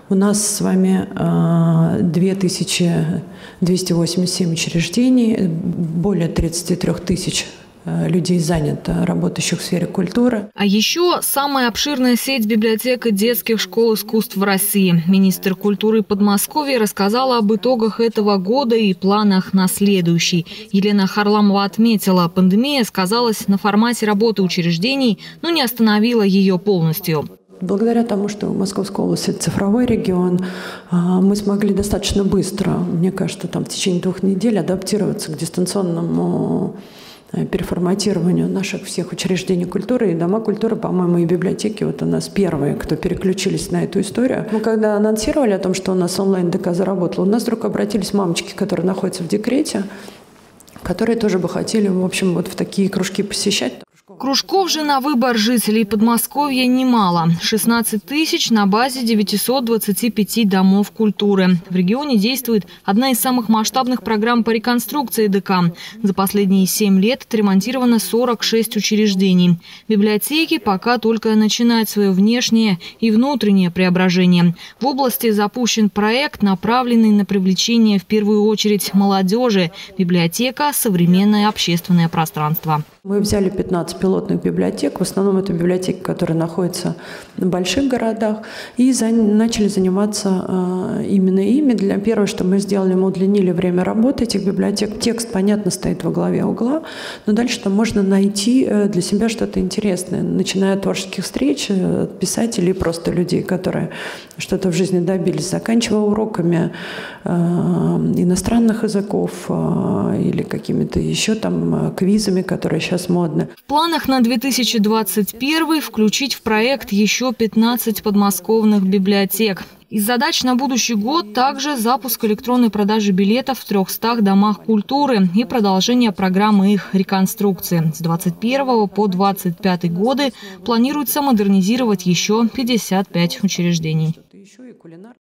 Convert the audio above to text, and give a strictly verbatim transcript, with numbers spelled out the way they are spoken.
У нас с вами две тысячи двести восемьдесят семь учреждений, более тридцати трёх тысяч людей занято, работающих в сфере культуры. А еще самая обширная сеть библиотек и детских школ искусств в России. Министр культуры Подмосковья рассказала об итогах этого года и планах на следующий. Елена Харламова отметила, пандемия сказалась на формате работы учреждений, но не остановила ее полностью. Благодаря тому, что в Московской области цифровой регион, мы смогли достаточно быстро, мне кажется, там в течение двух недель адаптироваться к дистанционному переформатированию наших всех учреждений культуры. И дома культуры, по-моему, и библиотеки вот у нас первые, кто переключились на эту историю. Мы когда анонсировали о том, что у нас онлайн-ДК заработал, у нас вдруг обратились мамочки, которые находятся в декрете, которые тоже бы хотели, в общем, вот в такие кружки посещать. Кружков же на выбор жителей Подмосковья немало. шестнадцать тысяч на базе девятисот двадцати пяти домов культуры. В регионе действует одна из самых масштабных программ по реконструкции ДК. За последние семь лет отремонтировано сорок шесть учреждений. Библиотеки пока только начинают свое внешнее и внутреннее преображение. В области запущен проект, направленный на привлечение в первую очередь молодежи. Библиотека – современное общественное пространство. Мы взяли пятнадцать пилотных библиотек, в основном это библиотеки, которые находятся в больших городах, и за, начали заниматься э, именно ими. Для первого, что мы сделали, мы удлинили время работы этих библиотек. Текст, понятно, стоит во главе угла, но дальше там можно найти э, для себя что-то интересное, начиная от творческих встреч, э, писателей, просто людей, которые что-то в жизни добились, заканчивая уроками э, иностранных языков э, или какими-то еще там квизами, которые сейчас модно. В планах на две тысячи двадцать первый включить в проект еще пятнадцать подмосковных библиотек. Из задач на будущий год также запуск электронной продажи билетов в трёхстах домах культуры и продолжение программы их реконструкции. С двадцать первого по двадцать пятый годы планируется модернизировать еще пятьдесят пять учреждений.